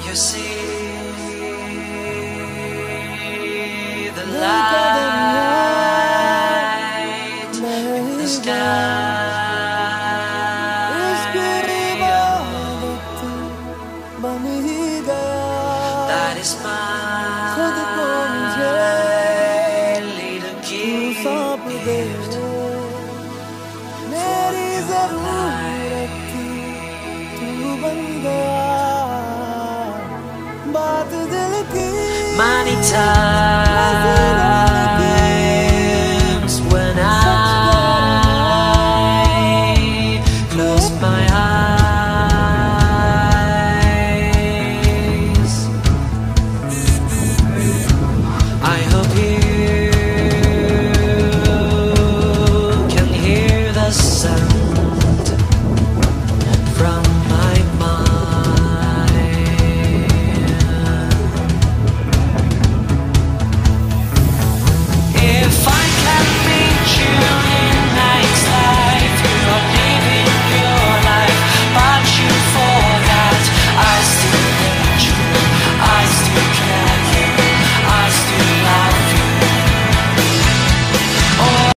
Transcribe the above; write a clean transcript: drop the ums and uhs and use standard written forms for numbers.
you see the light in the sky? बन ही गया That is my खुद को मुझे little तू gift. सौंप दे मेरी जरूरत थी तू बन गया बात दिल की Manita